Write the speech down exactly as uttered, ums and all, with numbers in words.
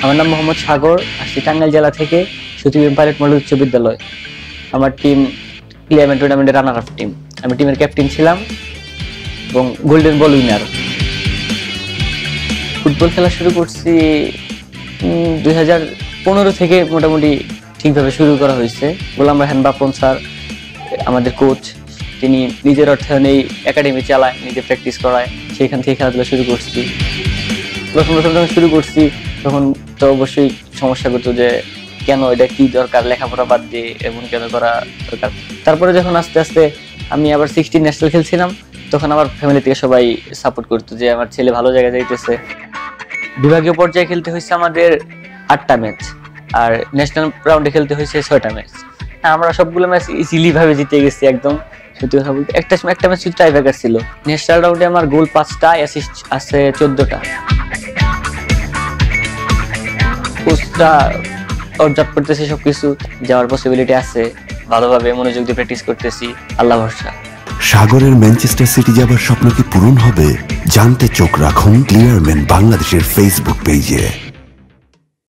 আমার নাম মোহাম্মদ সাগর, আসছি টাঙ্গাইল জেলা থেকে, সতীবীর পাইলট মডেল উচ্চ বিদ্যালয়। আমার টিম ক্লিয়ারম্যান টুর্নামেন্টের রানার আপ টিম। আমি টিমের ক্যাপ্টেন ছিলাম এবং গোল্ডেন বল উইনার। ফুটবল খেলা শুরু করছি দুই হাজার পনেরো থেকে, মোটামুটি ঠিকভাবে শুরু করা হয়েছে। গোলাম রায়হান বাপন স্যার আমাদের কোচ, তিনি নিজের অর্থায়নে এই একাডেমি চালায়, নিজে প্র্যাকটিস করায়, সেইখান থেকে খেলাধুলা শুরু করছি। প্রথম প্রথম যখন শুরু করছি তখন তো অবশ্যই সমস্যা করতো যে কেন, এটা কি দরকার, লেখাপড়া বাদ দিয়ে এমন কেন করা দরকার। তারপরে যখন আস্তে আস্তে আমি আবার সিক্সটিন ন্যাশনাল খেলছিলাম, তখন আমার ফ্যামিলি থেকে সবাই সাপোর্ট করতো যে আমার ছেলে ভালো জায়গায় যাইতেছে। বিভাগীয় পর্যায়ে খেলতে হয়েছে আমাদের আটটা ম্যাচ, আর ন্যাশনাল রাউন্ডে খেলতে হয়েছে ছয়টা ম্যাচ। আমরা সবগুলো ম্যাচ ইজিলি ভাবে জিতে গেছি একদম। সত্যি কথা বলতে একটা একটা ম্যাচ শুধু টাই ব্রেকার ছিল। ন্যাশনাল রাউন্ডে আমার গোল পাঁচটা, অ্যাসিস্ট আছে চোদ্দটা। কোচরা অবজার্ভ করতেছে সবকিছু, যাওয়ার পসিবিলিটি আছে, ভালোভাবে মনোযোগ দিয়ে প্র্যাকটিস করতেছি, আল্লাহ ভরসা। সাগরের ম্যানচেস্টার সিটি যাবার স্বপ্ন কি পূরণ হবে? জানতে চোখ রাখুন ক্লিয়ারম্যান বাংলাদেশের ফেসবুক পেজে।